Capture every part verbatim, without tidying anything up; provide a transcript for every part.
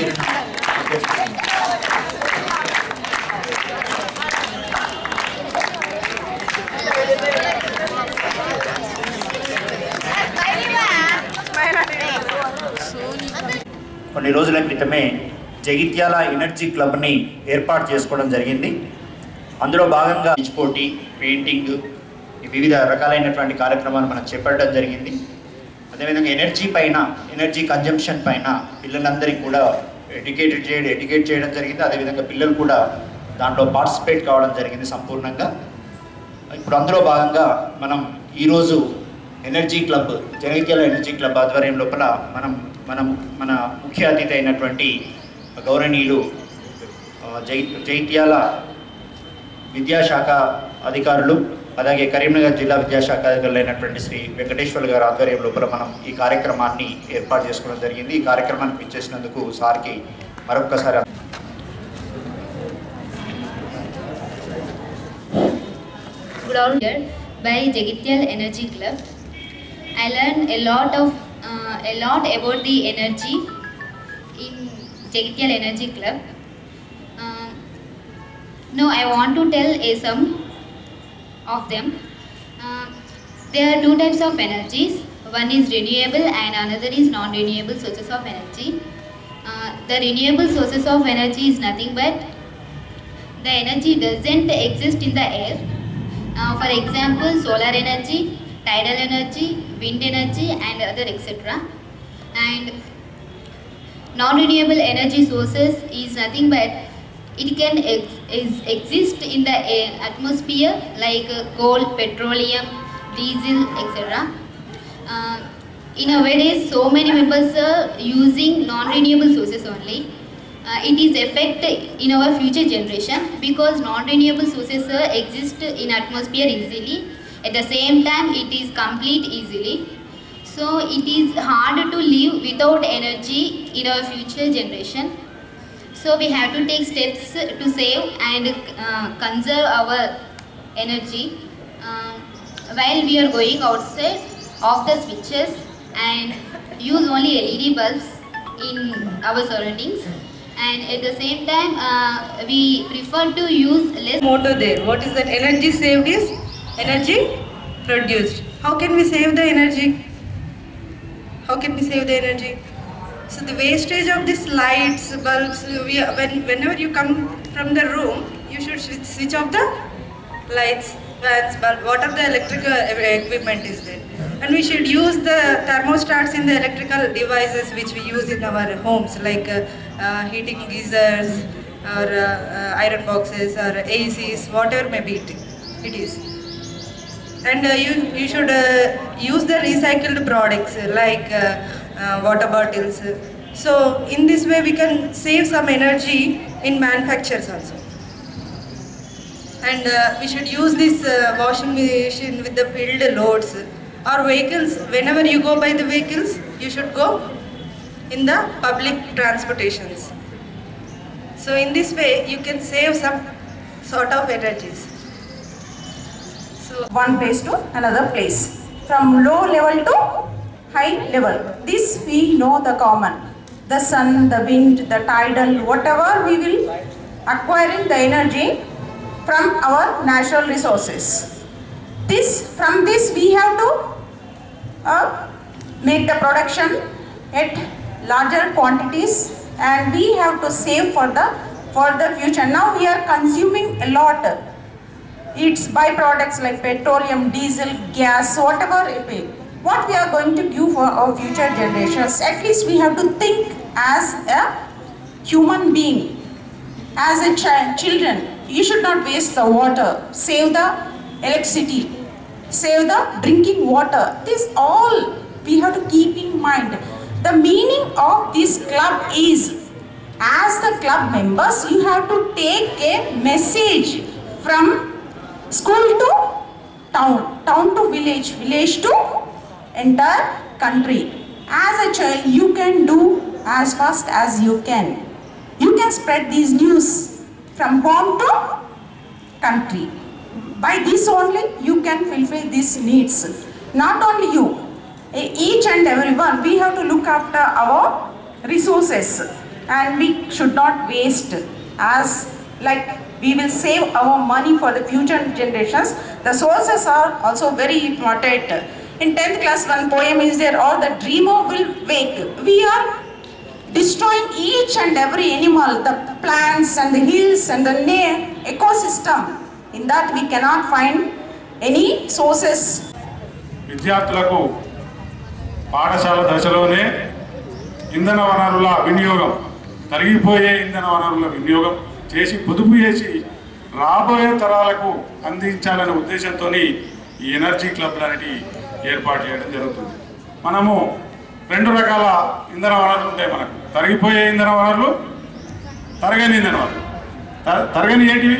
కిరణ్ కొన్ని రోజుల క్రితమే జగిత్యాల ఎనర్జీ క్లబ్ని ఏర్పాటు చేసుకోవడం జరిగింది. అందులో భాగంగా పోటీ, పెయింటింగ్, వివిధ రకాలైనటువంటి కార్యక్రమాలు మనం చేపట్టడం జరిగింది. అదేవిధంగా ఎనర్జీ పైన, ఎనర్జీ కన్జంప్షన్ పైన పిల్లలందరికీ కూడా ఎడ్యుకేటెడ్ చేయడం ఎడ్యుకేట్ చేయడం జరిగింది. అదేవిధంగా పిల్లలు కూడా దాంట్లో పార్టిసిపేట్ కావడం జరిగింది సంపూర్ణంగా. ఇప్పుడు అందులో భాగంగా మనం ఈరోజు energy club, Jagtial energy club ఆధ్వర్యం లోపల మనం మనం మన ముఖ్య అతిథి అయినటువంటి గౌరవనీయులు జై జగిత్యాల విద్యాశాఖ అధికారులు, అలాగే కరీంనగర్ జిల్లా విద్యాశాఖ అధికారులు అయినటువంటి శ్రీ వెంకటేశ్వర్ గారి ఆధ్వర్యం లోపల మనం ఈ కార్యక్రమాన్ని ఏర్పాటు చేసుకోవడం జరిగింది. ఈ కార్యక్రమానికి ఇచ్చేసినందుకు సార్కి మరొక్కసారి by Jagitial Energy Club. I learned a lot of uh, a lot about the energy in Jagitial Energy Club. Uh, now I want to tell a some of them. Uh, there are two types of energies. One is renewable and another is non-renewable sources of energy. Uh, the renewable sources of energy is nothing but the energy doesn't exist in the air. Uh, for example, solar energy, tidal energy, wind energy and other et cetera. And non-renewable energy sources is nothing but it can ex is exist in the air, atmosphere like uh, coal, petroleum, diesel, et cetera. Uh, in nowadays, so many people are using non-renewable sources only. Uh, it is effect in our future generation because non-renewable sources uh, exist in atmosphere easily. At the same time, it is complete easily. So it is hard to live without energy in our future generation. So we have to take steps to save and uh, conserve our energy. Uh, while we are going outside, off the switches and use only L E D bulbs in our surroundings. And at the same time, uh, we prefer to use less. Motto there. What is that? Energy saved is energy produced. How can we save the energy? How can we save the energy? So the wastage of these lights, bulbs, we, when, whenever you come from the room, you should switch, switch off the lights, fans, bulb, what are the electrical equipment is there. And we should use the thermostats in the electrical devices which we use in our homes, like uh, uh, heating geysers or uh, uh, iron boxes or A Cs, whatever may be it, it is. And uh, you, you should uh, use the recycled products uh, like uh, uh, water bottles. So in this way we can save some energy in manufactures also. And uh, we should use this uh, washing machine with the filled loads. Or vehicles, whenever you go by the vehicles, you should go in the public transportations. So in this way, you can save some sort of energies. So one place to another place, from low level to high level. This we know the common. The sun, the wind, the tidal, whatever we will acquiring the energy from our natural resources. This, from this we have to uh, make the production at larger quantities and we have to save for the for the future. Now we are consuming a lot. It's byproducts like petroleum, diesel, gas, whatever it be. What we are going to do for our future generations? At least we have to think as a human being, as a child, children. You should not waste the water. Save the electricity. Save the drinking water. This all we have to keep in mind. The meaning of this club is, as the club members, you have to take a message from school to town, town to village, village to entire country. As a child, you can do as fast as you can. You can spread these news from home to country. By this only you can fulfill these needs. Not only you, each and everyone, we have to look after our resources. and we should not waste, as like we will save our money for the future generations. The sources are also very important. In tenth class one poem is there, or the dreamer will wake. We are destroying each and every animal, the plants and the hills and the ecosystem. In that we cannot find any sources. విద్యార్థులకు పాఠశాల దశలోనే ఇంధన వనరుల వినియోగం, తరిగిపోయే ఇంధన వనరుల వినియోగం చేసి పొదుపు చేసి రాబోయే తరాలకు అందించాలనే ఉద్దేశంతో ఈ ఎనర్జీ క్లబ్లు అనేవి ఏర్పాటు చేయడం జరుగుతుంది. మనము రెండు రకాల ఇంధన వనరులు ఉంటాయి మనకు. తరిగిపోయే ఇంధన వనరులు, తరగని ఇంధన వనరులు. తరగని ఏంటివి?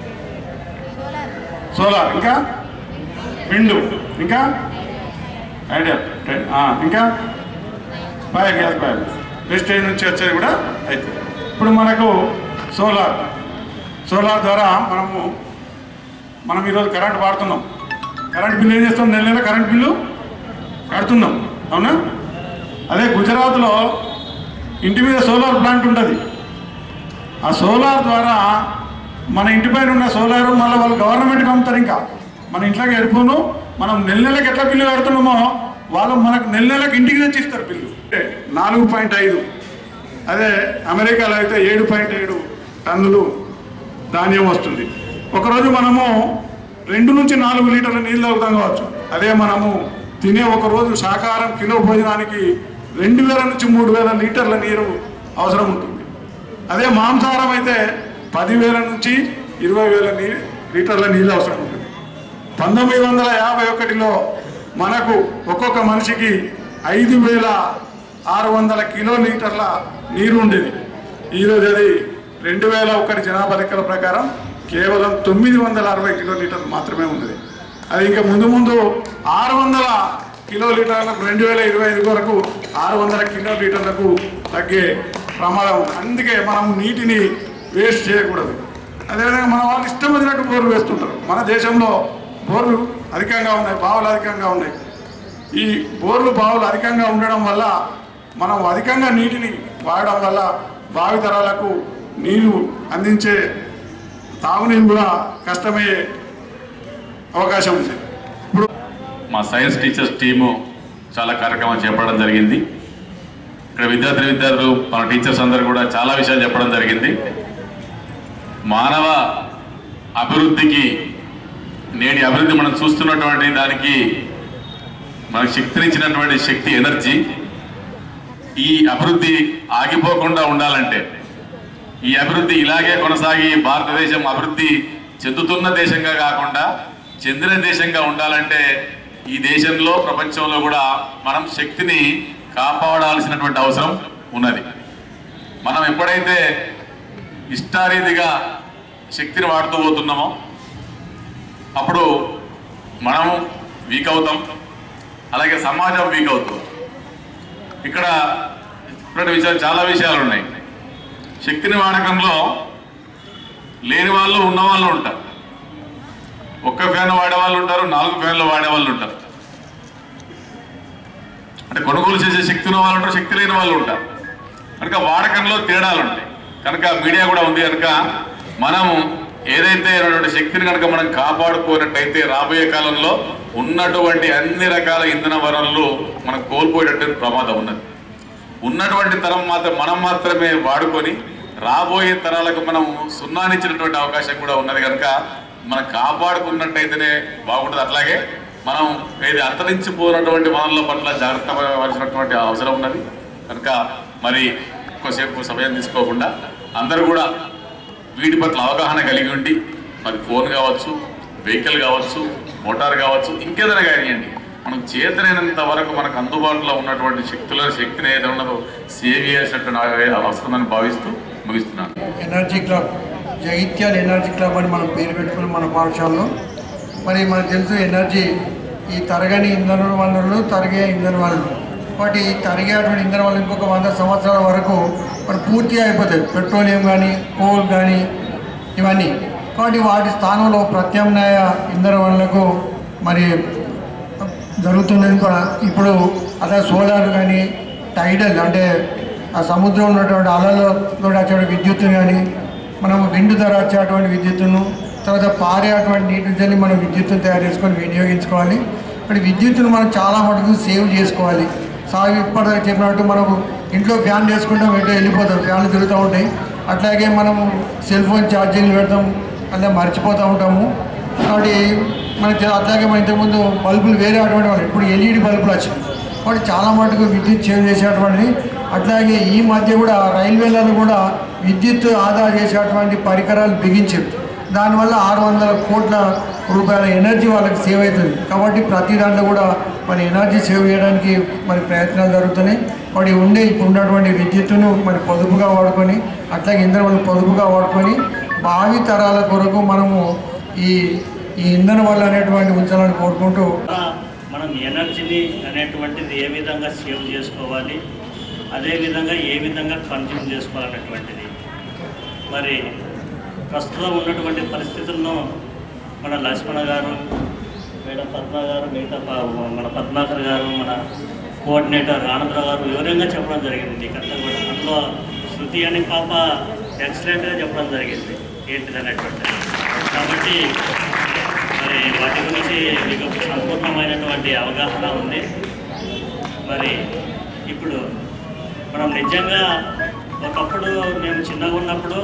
సోలార్, ఇంకా విండ్, ఇంకా ఐడియా, ఇంకా బయో గ్యాస్, బయో వేస్టేజ్ నుంచి వచ్చేది కూడా అవుతుంది. ఇప్పుడు మనకు సోలార్ సోలార్ ద్వారా మనము మనం ఈరోజు కరెంట్ వాడుతున్నాం. కరెంట్ బిల్లు ఏం చేస్తాం? నెల నెల కరెంట్ బిల్లు కడుతున్నాం, అవునా? అదే గుజరాత్లో ఇంటి మీద సోలార్ ప్లాంట్ ఉంటుంది. ఆ సోలార్ ద్వారా మన ఇంటి పైన ఉన్న సోలార్ మళ్ళీ వాళ్ళు గవర్నమెంట్కి అమ్ముతారు. ఇంకా మన ఇంట్లోకి వెళ్ళిపోను మనం నెల నెలకి ఎట్లా బిల్లు కడుతున్నామో వాళ్ళు మనకు నెల నెలకి ఇంటికి తెచ్చిస్తారు బిల్లు. నాలుగు పాయింట్ ఐదు అదే అమెరికాలో అయితే ఏడు పాయింట్ ఏడు టన్నులు ధాన్యం వస్తుంది. ఒకరోజు మనము రెండు నుంచి నాలుగు లీటర్ల నీళ్ళు తాగుతాం కావచ్చు. అదే మనము తినే ఒకరోజు శాకాహారం కిలో భోజనానికి రెండు వేల నుంచి మూడు వేల లీటర్ల నీరు అవసరం ఉంటుంది. అదే మాంసాహారం అయితే పదివేల నుంచి ఇరవై వేల నీ లీటర్ల నీళ్ళు అవసరం ఉంటుంది. పంతొమ్మిది వందల యాభై ఒకటిలో మనకు ఒక్కొక్క మనిషికి ఐదు వేల ఆరు వందల కిలో లీటర్ల నీరు ఉండేది. ఈరోజు అది రెండు వేల ఒకటి జనాభా లెక్కల ప్రకారం కేవలం తొమ్మిది వందల అరవై కిలో లీటర్లు మాత్రమే ఉన్నది. అది ఇంకా ముందు ముందు ఆరు వందల కిలో లీటర్లకు రెండు వేల ఇరవై ఐదు వరకు ఆరు వందల కిలో లీటర్లకు తగ్గే ప్రమాదం ఉంది. అందుకే మనం నీటిని వేస్ట్ చేయకూడదు. అదేవిధంగా మన వాళ్ళు ఇష్టం వచ్చినట్టు బోర్లు వేస్తుంటారు. మన దేశంలో బోర్లు అధికంగా ఉన్నాయి, బావులు అధికంగా ఉన్నాయి. ఈ బోర్లు బావులు అధికంగా ఉండడం వల్ల మనం అధికంగా నీటిని వాడడం వల్ల భావితరాలకు నీరు అందించే తాగునీరు కూడా కష్టమయ్యే అవకాశం ఉంది. ఇప్పుడు మా సైన్స్ టీచర్స్ టీము చాలా కార్యక్రమాలు చేపట్టడం జరిగింది. ఇక్కడ విద్యార్థి విద్యార్థులు మన టీచర్స్ అందరూ కూడా చాలా విషయాలు చెప్పడం జరిగింది. మానవ అభివృద్ధికి, నేటి అభివృద్ధి మనం చూస్తున్నటువంటి దానికి మనకు శక్తినిచ్చినటువంటి శక్తి ఎనర్జీ. ఈ అభివృద్ధి ఆగిపోకుండా ఉండాలంటే, ఈ అభివృద్ధి ఇలాగే కొనసాగి భారతదేశం అభివృద్ధి చెందుతున్న దేశంగా కాకుండా చెందిన దేశంగా ఉండాలంటే ఈ దేశంలో ప్రపంచంలో కూడా మనం శక్తిని కాపాడాల్సినటువంటి అవసరం ఉన్నది. మనం ఎప్పుడైతే ఇష్టారీతిగా శక్తిని వాడుతూ పోతున్నామో అప్పుడు మనము వీక్ అవుతాం, అలాగే సమాజం వీక్ అవుతుంది. ఇక్కడ ఇటువంటి విషయాలు చాలా విషయాలు ఉన్నాయి. శక్తిని వాడకంలో లేని వాళ్ళు ఉన్నవాళ్ళు ఉంటారు. ఒక్క ఫ్యాన్ వాడేవాళ్ళు ఉంటారు, నాలుగు ఫ్యాన్లు వాడేవాళ్ళు ఉంటారు. అంటే కొనుగోలు చేసే శక్తి ఉన్న వాళ్ళు ఉంటారు, శక్తి లేని వాళ్ళు ఉంటారు. కనుక వాడకంలో తేడాలు ఉంటాయి. కనుక మీడియా కూడా ఉంది కనుక మనము ఏదైతే ఉన్నటువంటి శక్తిని కనుక మనం కాపాడుకోనట్టయితే రాబోయే కాలంలో ఉన్నటువంటి అన్ని రకాల ఇంధన వనరులు మనం కోల్పోయేటటువంటి ప్రమాదం ఉన్నది. ఉన్నటువంటి తరం మాత్రం మనం మాత్రమే వాడుకొని రాబోయే తరాలకు మనం సున్నానిచ్చినటువంటి అవకాశం కూడా ఉన్నది. కనుక మనం కాపాడుకున్నట్టయితేనే బాగుంటుంది. అట్లాగే మనం ఏది అంతరించిపోయినటువంటి వనరుల పట్ల జాగ్రత్త పడాల్సినటువంటి అవసరం ఉన్నది. కనుక మరి ఎక్కువసేపు సమయం తీసుకోకుండా అందరూ కూడా వీటి పట్ల అవగాహన కలిగి ఉండి, మరి ఫోన్ కావచ్చు, వెహికల్ కావచ్చు, మోటార్ కావచ్చు, ఇంకేదైనా కానివ్వండి, మనం చేతనైనంత వరకు మనకు అందుబాటులో ఉన్నటువంటి శక్తుల శక్తిని ఏదైతే ఉన్నదో సేవ్ చేయాల్సినటువంటి అవసరమని భావిస్తూ ముగిస్తున్నాను. Energy club, Jagtial energy club అని మనం పేరు పెట్టుకున్నాం మన పాఠశాలలో. మరి మనకు తెలుసు ఎనర్జీ ఈ తరగని ఇంధన వనరులు, తరిగే ఇంధన వనరులు. బట్ ఈ తరిగేటువంటి ఇంధన వనరులు ఇంకొక వంద సంవత్సరాల వరకు మరి పూర్తిగా అయిపోతాయి. పెట్రోలియం కానీ, కోల్ కానీ, ఇవన్నీ. కాబట్టి వాటి స్థానంలో ప్రత్యామ్నాయ ఇంధన వనరులకు మరి జరుగుతుందని కూడా ఇప్పుడు అదే సోలార్ కానీ, టైడల్ అంటే ఆ సముద్రం ఉన్నటువంటి అలలలో వచ్చేటువంటి విద్యుత్తుని కానీ మనము విండు ద్వారా వచ్చేటువంటి విద్యుత్తును తర్వాత పారే అటువంటి నీటి నుంచి మనం విద్యుత్తును తయారు చేసుకొని వినియోగించుకోవాలి. మరి విద్యుత్తును మనం చాలా మటుకు సేవ్ చేసుకోవాలి. సాగు ఇప్పటిదాకా చెప్పినట్టు మనకు ఇంట్లో ఫ్యాన్ వేసుకుంటాం, ఎటో వెళ్ళిపోతాం, ఫ్యాన్లు తిరుగుతూ ఉంటాయి. అట్లాగే మనము సెల్ ఫోన్ ఛార్జింగ్లు పెడతాం, అలా మర్చిపోతూ ఉంటాము. కాబట్టి మనకి అట్లాగే మన ఇంతకుముందు బల్బులు వేరే అటువంటి వాళ్ళు ఇప్పుడు ఎల్ఈడి బల్బులు వచ్చినాయి. కాబట్టి చాలా మటుకు విద్యుత్ సేవ్ చేసేటువంటిది. అట్లాగే ఈ మధ్య కూడా రైల్వేలలో కూడా విద్యుత్ ఆదా చేసేటువంటి పరికరాలు బిగించారు. దానివల్ల ఆరు వందల కోట్ల రూపాయల ఎనర్జీ వాళ్ళకి సేవ్ అవుతుంది. కాబట్టి ప్రతి దాంట్లో కూడా మరి ఎనర్జీ సేవ్ చేయడానికి మరి ప్రయత్నాలు జరుగుతున్నాయి. వాటి ఉండే ఇప్పుడు ఉన్నటువంటి విద్యుత్తును మరి పొదుపుగా వాడుకొని అట్లాగే ఇంధనం పొదుపుగా వాడుకొని భావి తరాల కొరకు మనము ఈ ఈ ఇంధన వల్ల అనేటువంటి ఉంచాలని కోరుకుంటూ మనం ఎనర్జీని అనేటువంటిది ఏ విధంగా సేవ్ చేసుకోవాలి, అదేవిధంగా ఏ విధంగా కన్జ్యూమ్ చేసుకోవాలనేటువంటిది మరి ప్రస్తుతం ఉన్నటువంటి పరిస్థితుల్లో మన లక్ష్మణ గారు, మేడం పద్మ గారు, మిగతా మన పద్మాకర్ గారు, మన కోఆర్డినేటర్ ఆనందరావు గారు వివరంగా చెప్పడం జరిగింది. ఇకంతా కూడా అందులో శృతి అని పాప ఎక్సలెంట్గా చెప్పడం జరిగింది ఏంటిది అనేటువంటిది. కాబట్టి మరి వాటి గురించి మీకు సంపూర్ణమైనటువంటి అవగాహన ఉంది. మరి ఇప్పుడు మనం నిజంగా ఒకప్పుడు మేము చిన్నగా ఉన్నప్పుడు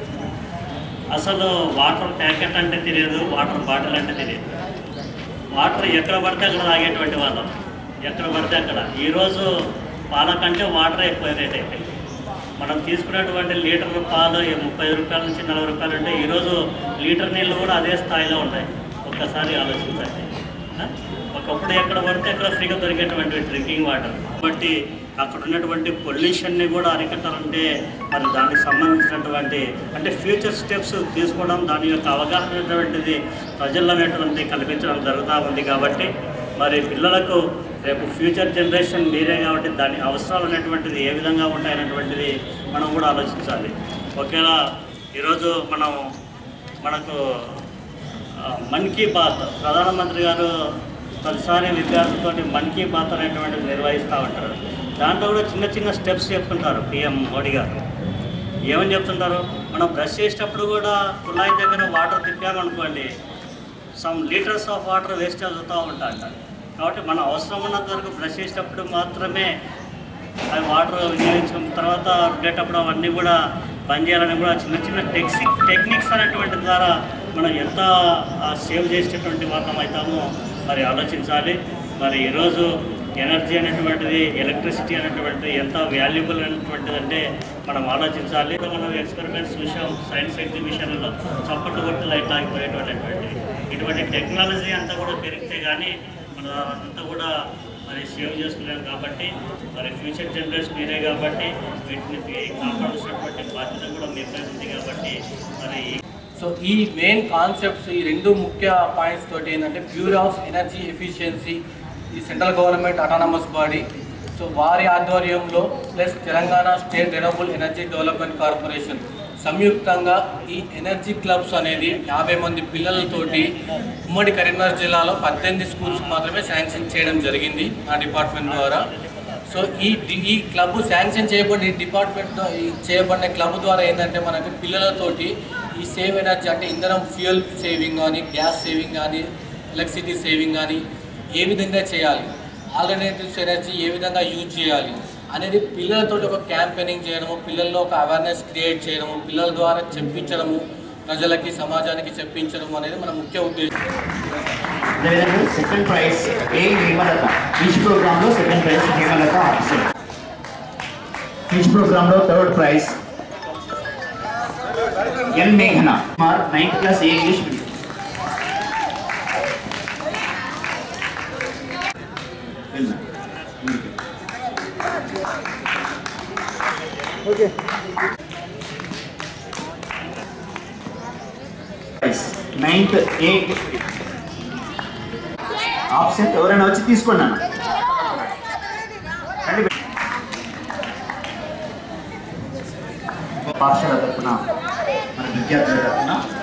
అసలు వాటర్ ప్యాకెట్ అంటే తెలియదు, వాటర్ బాటిల్ అంటే తెలియదు. వాటర్ ఎక్కడ పడితే అక్కడ తాగేటువంటి వాళ్ళం, ఎక్కడ పడితే అక్కడ. ఈరోజు పాల కంటే వాటర్ ఎక్కువ రేట్ అయిపోయింది. మనం తీసుకునేటువంటి లీటర్ పాలు ముప్పై రూపాయల నుంచి నలభై రూపాయలు అంటే ఈరోజు లీటర్ నీళ్ళు కూడా అదే స్థాయిలో ఉంటాయి. ఒక్కసారి ఆలోచించండి. ఒకప్పుడు ఎక్కడ పడితే అక్కడ ఫ్రీగా దొరికేటువంటి డ్రింకింగ్ వాటర్. కాబట్టి అక్కడ ఉన్నటువంటి పొల్యూషన్ని కూడా అరికట్టాలంటే మరి దానికి సంబంధించినటువంటి అంటే ఫ్యూచర్ స్టెప్స్ తీసుకోవడం, దాని యొక్క అవగాహన అనేటువంటిది ప్రజల్లో అనేటువంటి కల్పించడం జరుగుతూ ఉంది. కాబట్టి మరి పిల్లలకు రేపు ఫ్యూచర్ జనరేషన్ మీరే కాబట్టి దాని అవసరాలు అనేటువంటిది ఏ విధంగా ఉంటాయనేటువంటిది మనం కూడా ఆలోచించాలి. ఒకేలా ఈరోజు మనం మనకు మన్ కీ బాత్ ప్రధానమంత్రి గారు ప్రతిసారి విద్యార్థులతో మన్ కీ బాత్ అనేటువంటిది నిర్వహిస్తూ ఉంటారు. దాంట్లో కూడా చిన్న చిన్న స్టెప్స్ చెప్తుంటారు పిఎం మోడీ గారు. ఏమని చెప్తుంటారు, మనం బ్రష్ చేసేటప్పుడు కూడా కుళాయి దగ్గర వాటర్ తిప్పామనుకోండి, some litres of water waste అవుతూ ఉంటా అంటారు. కాబట్టి మన అవసరం ఉన్నంత వరకు బ్రష్ చేసేటప్పుడు మాత్రమే అవి వాటర్ వినియోగించిన తర్వాత ఉండేటప్పుడు అవన్నీ కూడా బంద్ చేయాలని కూడా చిన్న చిన్న టెక్సి టెక్నిక్స్ అనేటువంటి ద్వారా మనం ఎంత సేవ్ చేసేటటువంటి వాళ్ళం అవుతామో మరి ఆలోచించాలి. మరి ఈరోజు ఎనర్జీ అనేటువంటిది, ఎలక్ట్రిసిటీ అనేటువంటిది ఎంత వాల్యుబుల్ అనేటువంటిది అంటే మనం ఆలోచించాలి. మనం ఎక్స్పెరిమెంట్స్ చూసాం సైన్స్ ఎగ్జిబిషన్లో, చప్పట్లు కొట్టి లైట్ ఆగిపోయేటువంటిది. ఇటువంటి టెక్నాలజీ అంతా కూడా పెరిగితే కానీ మన అంతా కూడా మరి సేవ్ చేసుకున్నాం. కాబట్టి మరి ఫ్యూచర్ జనరేషన్ మీరే కాబట్టి వీటిని కాపాడాల్సినటువంటి బాధ్యత కూడా మీపై ఉంది. కాబట్టి మరి సో ఈ మెయిన్ కాన్సెప్ట్స్, ఈ రెండు ముఖ్య పాయింట్స్ తోటి ఏంటంటే బ్యూరో ఆఫ్ ఎనర్జీ ఎఫిషియన్సీ, ఈ central government autonomous body, so వారి ఆధ్వర్యంలో plus Telangana state renewable energy development corporation సంయుక్తంగా ఈ ఎనర్జీ క్లబ్స్ అనేది యాభై మంది పిల్లలతోటి ఉమ్మడి కరీంనగర్ జిల్లాలో పద్దెనిమిది స్కూల్స్కి మాత్రమే శాంక్షన్ చేయడం జరిగింది ఆ డిపార్ట్మెంట్ ద్వారా. సో ఈ ఈ క్లబ్ శాంక్షన్ చేయబడిన ఈ డిపార్ట్మెంట్ చేయబడిన క్లబ్ ద్వారా ఏంటంటే మనకి పిల్లలతోటి ఈ సేవ్ ఎనర్జీ అంటే ఇంధనం ఫ్యూయల్ సేవింగ్ కానీ, గ్యాస్ సేవింగ్ కానీ, ఎలక్ట్రిసిటీ సేవింగ్ కానీ ఏ విధంగా చేయాలి, ఆల్టర్నేటివ్స్ ఎనర్జీ ఏ విధంగా యూజ్ చేయాలి అనేది పిల్లలతో ఒక క్యాంపెయినింగ్ చేయడము, పిల్లల్లో ఒక అవేర్నెస్ క్రియేట్ చేయడము, పిల్లల ద్వారా చెప్పించడము, ప్రజలకి సమాజానికి చెప్పించడం అనేది మన ముఖ్య ఉద్దేశం. Second prize A Hemalatha, each programme లో second prize Hemalatha officer. Each programme లో థర్డ్ ప్రైజ్ ఎన్ మేఘన Kumar, ninth class A English medium. Okay ninth A option ఎవరైనా వచ్చి తీసుకున్నాను. పాఠశాల తరఫున మన విద్యార్థుల తరఫున